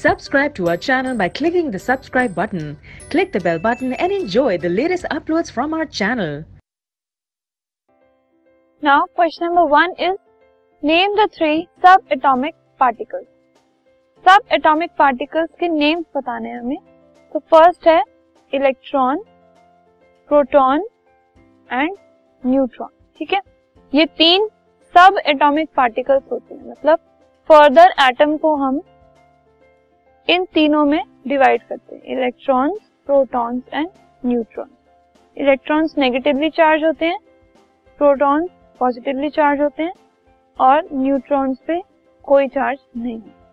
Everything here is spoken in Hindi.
Subscribe to our channel by clicking the subscribe button. Click the bell button and enjoy the latest uploads from our channel. Now question number 1 is name the 3 subatomic particles. Subatomic particles के names बताने हैं हमें. तो first है इलेक्ट्रॉन, प्रोटॉन एंड न्यूट्रॉन. ठीक है, ये 3 सब एटॉमिक पार्टिकल्स होते हैं. मतलब फर्दर एटम को हम इन तीनों में डिवाइड करते हैं, electrons, protons and neutrons. Electrons negatively charge होते हैं, प्रोटॉन्स पॉजिटिवली चार्ज होते हैं और न्यूट्रॉन्स पे कोई चार्ज नहीं होता.